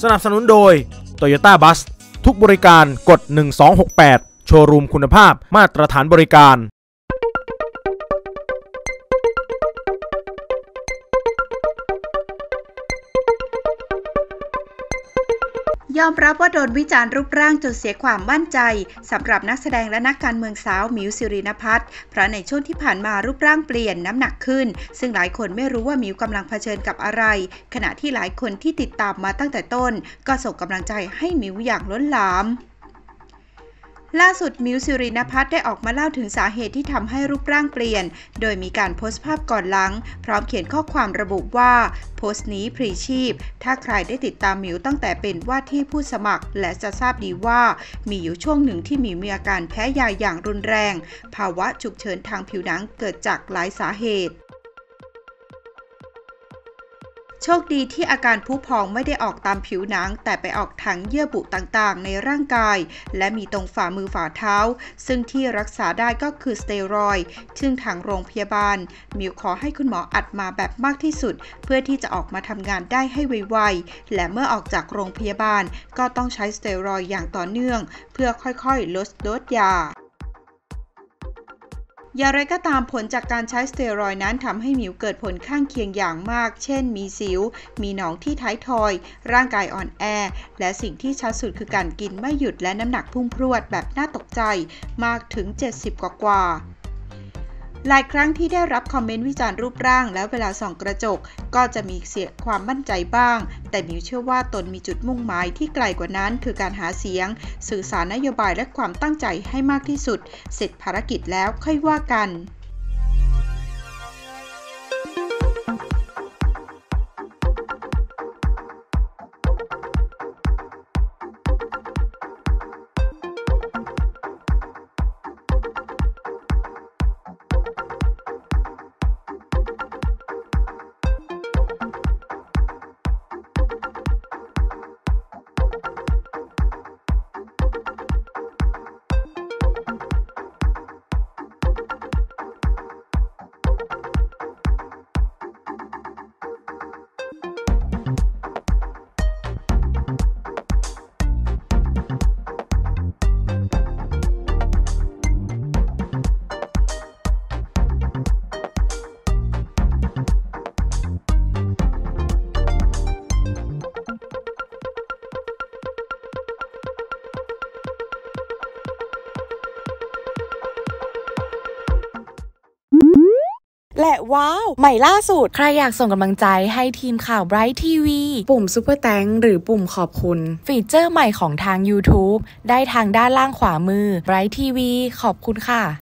สนับสนุนโดย Toyota Bus ทุกบริการกด1268โชว์รูมคุณภาพมาตรฐานบริการยอมรับว่าโดนวิจารณ์รูปร่างจนเสียความมั่นใจสำหรับนักแสดงและนักการเมืองสาวมิวสิรินภัทรเพราะในช่วงที่ผ่านมารูปร่างเปลี่ยนน้ำหนักขึ้นซึ่งหลายคนไม่รู้ว่ามิวกำลังเผชิญกับอะไรขณะที่หลายคนที่ติดตามมาตั้งแต่ต้นก็ส่งกำลังใจให้มิวอย่างล้นหลามล่าสุดมิวสิรินภัทรได้ออกมาเล่าถึงสาเหตุที่ทำให้รูปร่างเปลี่ยนโดยมีการโพสต์ภาพก่อนหลังพร้อมเขียนข้อความระบุว่าโพสต์นี้พลีชีพถ้าใครได้ติดตามมิวตั้งแต่เป็นว่าที่ผู้สมัครและจะทราบดีว่ามีอยู่ช่วงหนึ่งที่มิวมีอาการแพ้ยาอย่างรุนแรงภาวะฉุกเฉินทางผิวหนังเกิดจากหลายสาเหตุโชคดีที่อาการพุพองไม่ได้ออกตามผิวหนังแต่ไปออกทางเยื่อบุต่างๆในร่างกายและมีตรงฝ่ามือฝ่าเท้าซึ่งที่รักษาได้ก็คือสเตียรอยด์ซึ่งทางโรงพยาบาลมิวขอให้คุณหมออัดมาแบบมากที่สุดเพื่อที่จะออกมาทำงานได้ให้ไวๆและเมื่อออกจากโรงพยาบาลก็ต้องใช้สเตียรอยด์อย่างต่อเนื่องเพื่อค่อยๆลดโดสยาอย่างไรก็ตามผลจากการใช้สเตียรอยด์นั้นทำให้มิวเกิดผลข้างเคียงอย่างมากเช่นมีสิวมีหนองที่ท้ายทอยร่างกายอ่อนแอและสิ่งที่ชัดสุดคือการกินไม่หยุดและน้ำหนักพุ่งพรวดแบบน่าตกใจมากถึง70กว่าหลายครั้งที่ได้รับคอมเมนต์วิจารณ์รูปร่างแล้วเวลาส่องกระจกก็จะมีเสียความมั่นใจบ้างแต่มิวเชื่อว่าตนมีจุดมุ่งหมายที่ไกลกว่านั้นคือการหาเสียงสื่อสารนโยบายและความตั้งใจให้มากที่สุดเสร็จภารกิจแล้วค่อยว่ากันและว้าวใหม่ล่าสุดใครอยากส่งกำลังใจให้ทีมข่าว Bright TV ปุ่มซุปเปอร์แตงหรือปุ่มขอบคุณฟีเจอร์ใหม่ของทาง YouTube ได้ทางด้านล่างขวามือ Bright TV ขอบคุณค่ะ